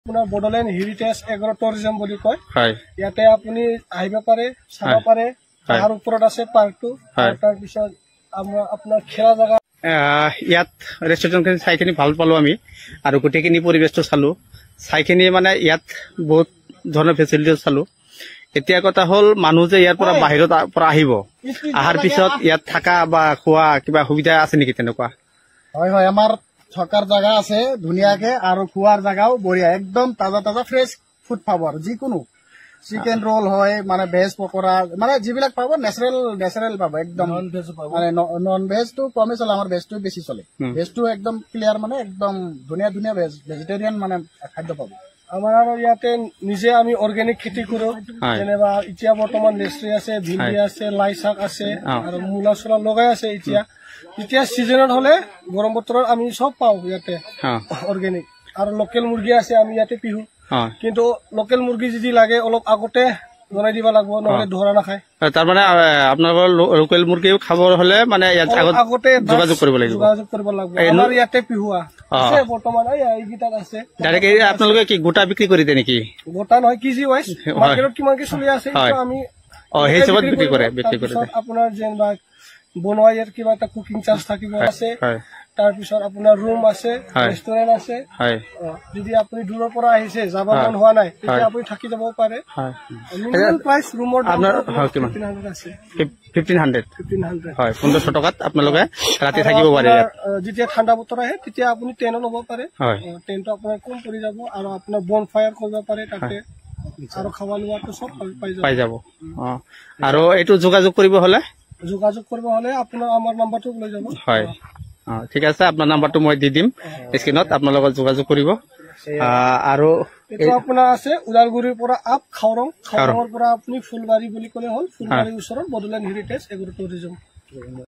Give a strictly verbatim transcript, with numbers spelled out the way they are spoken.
আপোনাৰ Bodoland heritage agro tourism বুলি কয় ইয়াতে আপুনি আহিব পাৰে চাব পাৰে তাৰ ওপৰত আছে পাৰ্কটো তাৰ পিছত আমাৰ আপোনাৰ খেলা জাগা ইয়াত ৰেষ্টুৰেণ্টখিনি চাইখিনি ভাল পালো আমি আৰু গোটেইখিনি পৰিৱেশটো চালো চাইখিনি মানে ইয়াত বহুত ধৰণৰ ফেচিলিটি চালো এতিয়া কথা হল মানুহ যে ইয়াৰ পৰা বাহিৰত পৰা আহিব আহাৰ পিছত ইয়াত থাকা বা খোৱা কিবা সুবিধা আছে নেকি তেনেকুৱা হয় হয় আমাৰ থকাৰ জায়গা আছে ধুনিয়াকে আৰু খোৱাৰ জায়গাও বঢ়িয়া একদম তাজা তাজা ফ্ৰেছ ফুড পাব আৰু যিকোনো চিকেন রোল হয় মানে ভেজ পকোড়া মানে যিবিলাক পাব ন্যাচারাল ন্যাচারাল পাব একদম নন ভেজ পাব মানে নন ভেজ তো কমে চলে আমার ভেজ তো বেশি চলে ভেজ তো একদম ক্লিয়ার মানে একদম ধুনিয়া ধুনিয়া ভেজ ভেজিটেরিয়ান মানে খাদ্য পাব আমাৰ আৰু ইয়াতে নিজে আমি অৰ্গেনিক খেতি কৰো যেনেবা এতিয়া বৰ্তমান লেষ্ট্ৰি আছে ভিন্দি আছে লাই শাক আছে আৰু মূলা চলা লগাই আছে এতিয়া এতিয়া সিজনত হলে গৰম বতৰত আমি সব পাও ইয়াতে অৰ্গেনিক আৰু লোকেল মুৰ্গী আছে আমি ইয়াতে পিহু কিন্তু লোকেল মুৰ্গী যদি লাগে অলপ আগতে জনাই দিব লাগিব নহলে ধৰা নাখায় তাৰ মানে আপোনালোকৰ লোকেল মুৰ্গীও খাব হলে মানে ইয়াত আগতে যোগাযোগ কৰিব লাগিব যোগাযোগ কৰিব লাগিব আমাৰ ইয়াতে পিহুৱা আছে বৰ্তমান এই গিটাৰ আছে ডাইৰেক্ট আপোনালোকে কি গোটা বিক্ৰী কৰি দিয়ে নেকি গোটা নহয় কেজি ওয়াইজ মাৰ্কেটত কিমান কি চলি আছে তো আমি অ সেই হিচাপত বিক্ৰী কৰে বিক্ৰী কৰে আপোনাৰ যেনবা বনোৱা ইয়াৰ কিবা এটা কুকিং চাৰ্জ থাকিব আছে তাৰ পিছত আপোনাৰ ৰুম আছে ৰেষ্টুৰেন্ট আছে যদি আপুনি দূৰৰ পৰা আহিছে যাব মন হোৱা নাই তেতিয়া আপুনি থাকি যাব পাৰে মিনিমাম প্ৰাইচ ৰুমৰ আপোনাৰ কিমান আছে ফিফটিন হাণ্ড্ৰেড হয় পোন্ধৰশ টকাত আপোনালোকে ৰাতি থাকিব পাৰে যেতিয়া ঠাণ্ডা বতৰ আহে তেতিয়া আপুনি টেনো ল'ব পাৰে টেনটো আপোনাৰ কম পৰি যাব আৰু আপোনাৰ বন ফায়াৰ কৰিব পাৰে তাতে আৰু খাৱা লোৱাটো সব পাই যাব আৰু এইটো যোগাযোগ কৰিব হলে যোগাযোগ কৰিব হলে আপোনাৰ আমাৰ নাম্বাৰটো লৈ যাব হয় ঠিক আছে আপোনাৰ নাম্বাৰটো মই দি দিম স্ক্ৰিনত আপোনাৰ লগত যোগাযোগ কৰিব আৰু এইটো আপোনাৰ আছে উদালগুৰিৰ পৰা আপ খাওৰং খাওৰঙৰ পৰা আপুনি ফুলবাৰী বুলি ক'লে হ'ল ফুলবাৰীৰ ওচৰত বডোলেণ্ড হেৰিটেজ এগ্ৰ টুৰিজম